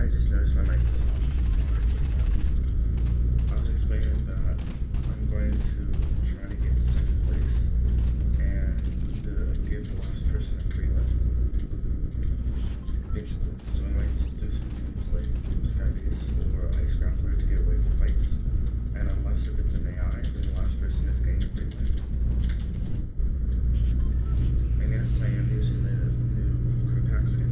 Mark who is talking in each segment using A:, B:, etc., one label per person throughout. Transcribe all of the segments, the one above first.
A: I just noticed my mic is off. I was explaining that I'm going to try to get to second place and give the last person a free win. Basically, so I might do some gameplay, Skybase or Ice Grappler to get away from fights. And unless if it's an AI, then the last person is getting a free win. And yes, I am using the new crew pack skin.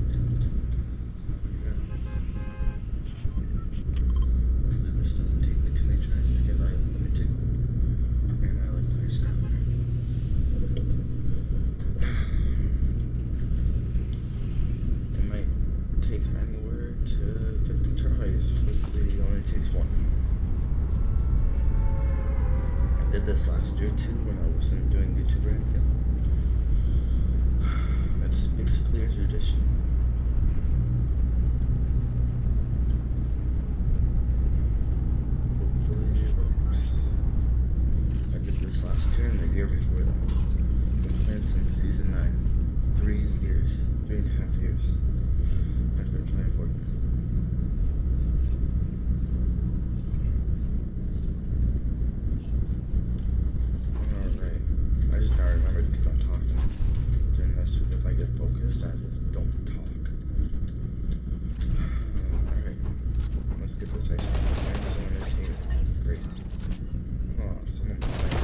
A: Hopefully this doesn't take me too many tries because I have limited gold. And I like the Ice Grappler. It might take anywhere to 50 tries. Hopefully it only takes one. I did this last year too when I wasn't doing YouTube or anything. It's basically a tradition. Hopefully it works. I did this last year and the year before that. I've been playing since season 9. 3 years. 3.5 years. I've been playing Fortnite. I just gotta remember to keep on talking during this because if I get focused, I just don't talk. Alright, let's get this ice cream. Someone is here. Great. Oh, someone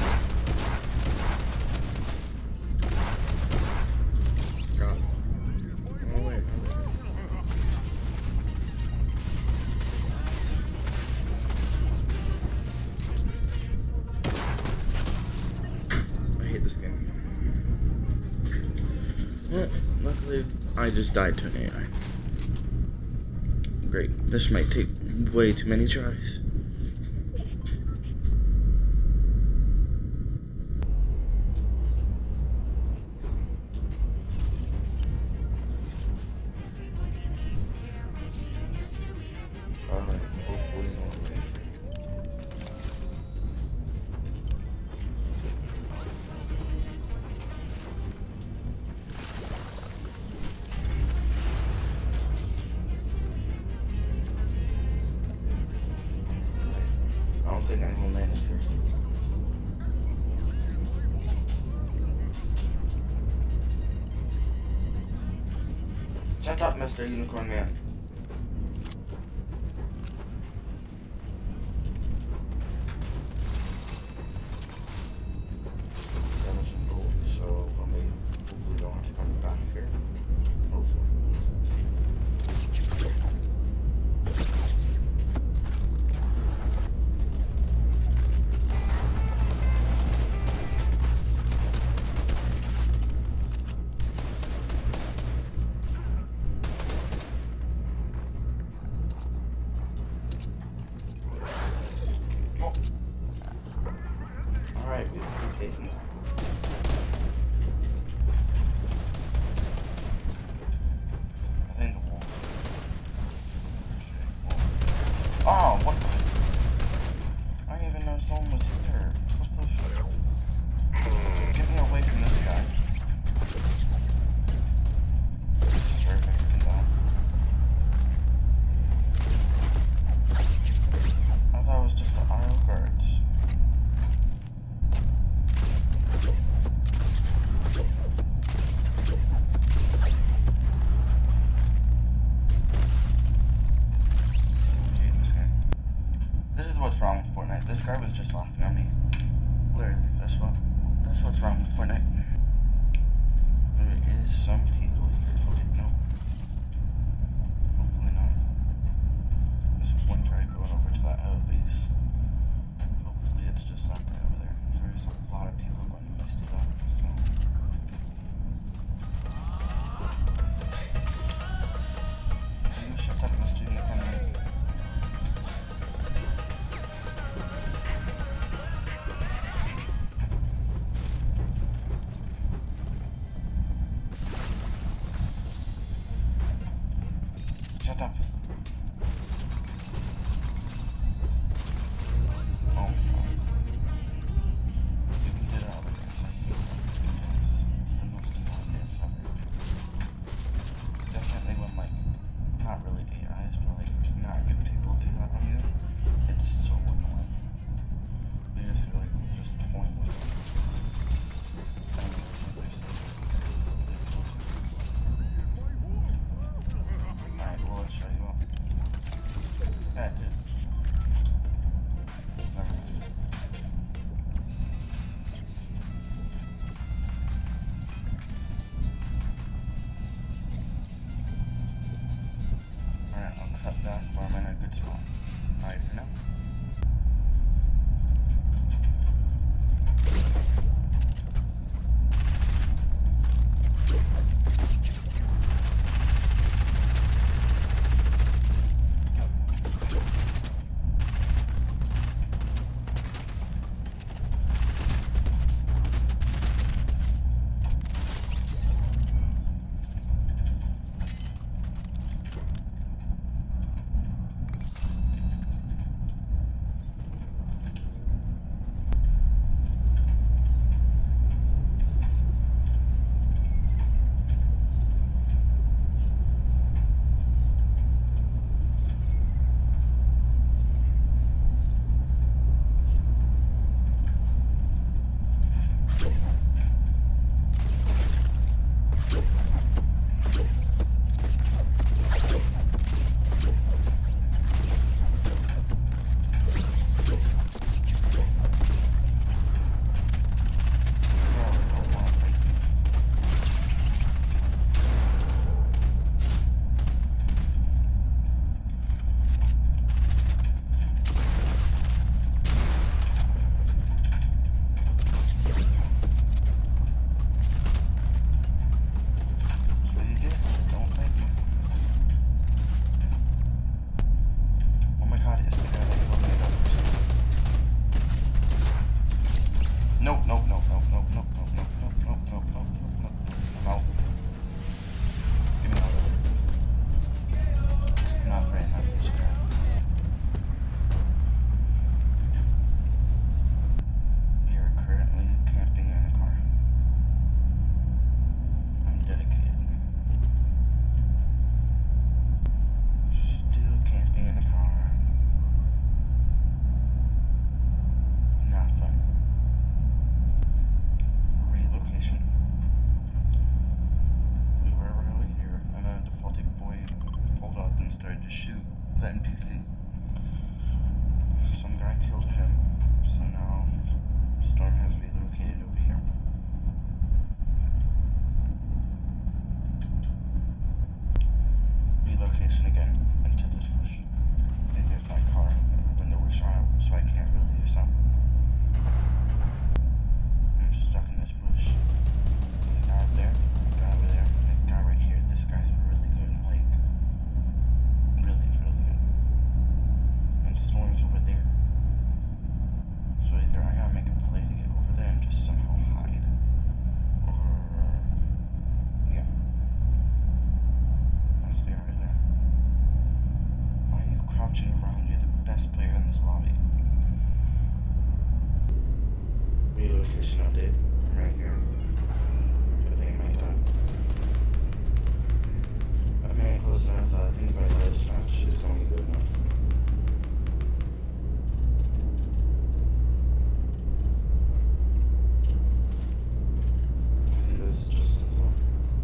A: got it. Oh, wait. I hate this game. Well, luckily, I just died to an AI. Great. This might take way too many tries. Alright, hopefully no one wins. I don't think anyone landed here. Shut up, Mr. Unicorn Man. Damage some gold, so I may hopefully don't have to come back here. Hopefully. Alright, we're taking it. I think the wall. Oh, what the? I didn't even know someone was here. What the? Get me away from this guy. Sure, if I can do that. I thought it was just the IO guards. What's wrong with Fortnite? This guy was just laughing at me. Literally, that's what's wrong with Fortnite. There is some people here. Okay, no. Hopefully not. There's one guy going over to that L base. Hopefully it's just that guy over there. There's a lot of people going east to that, so. Can you shut up, Mr. Unicorn Man? No, no, no, no, no, no, no, no, no, no, no, no, no, no. I'm out. Give me out of it. I'm not afraid of this guy. We are currently camping in a car. I'm dedicated. Still camping in a car. Not fun. Relocation. We were early here, and then a defaulty boy pulled up and started to shoot the NPC. Some guy killed him, so now Storm has relocated over here. Relocation again into this bush. Because my car window was shot out, so I can't really do something. I'm stuck in this bush. A guy up there, a guy over there, and a guy right here. This guy's really good, like, really, really good. And Storm's over there. So either I gotta make a play to get over there and just somehow hide, or, yeah. That's the guy right there. Why are you crouching around? You're the best player in this lobby. Relocation update. I'm right here. I think I might die. I made it close enough that I think if I die this match, it's only good enough. I think this is just as long.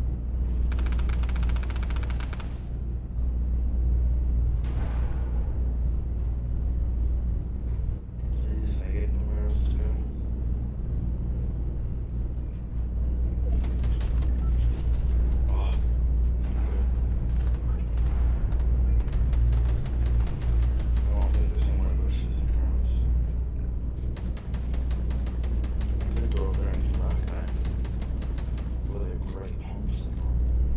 A: Please, I get nowhere else to go. Oh, thank God. I don't think there's any more bushes and grass. I could go over there and kill that guy with a great home symbol.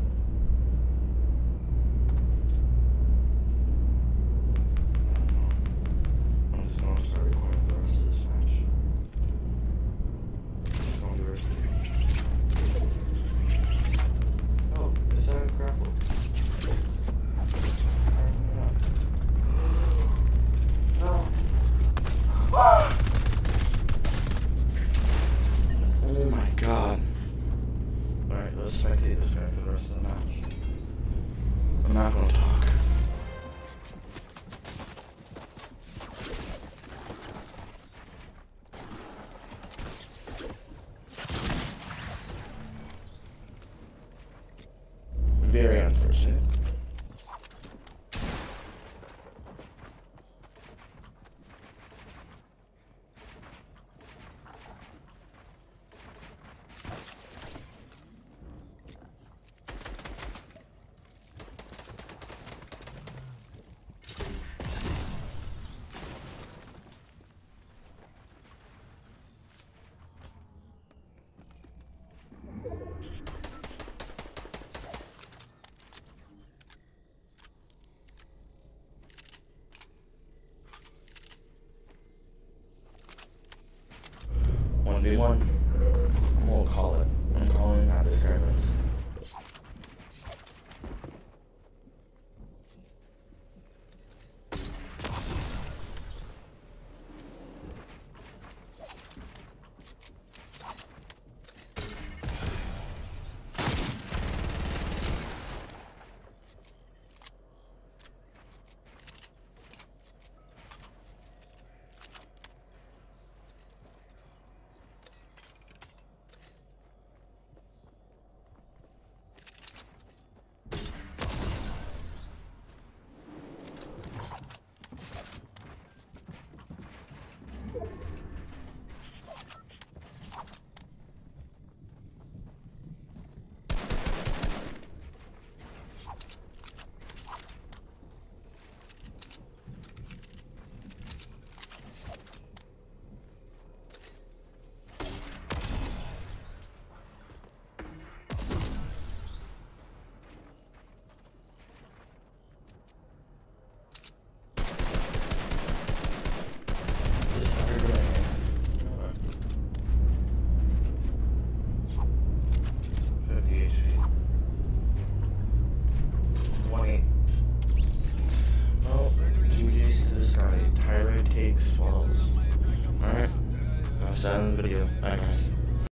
A: I don't know. I'm just gonna start recording the rest of this match. It's only the rest of the Oh, is that a grapple? Hurry me up. No. Oh my God. Alright, let's spectate this guy for the rest of the match. I'm not gonna talk. Very unfortunate. One v one. We'll call it. I'm calling out this guy wins. cake swallows. Alright, I'll start the video. Bye guys.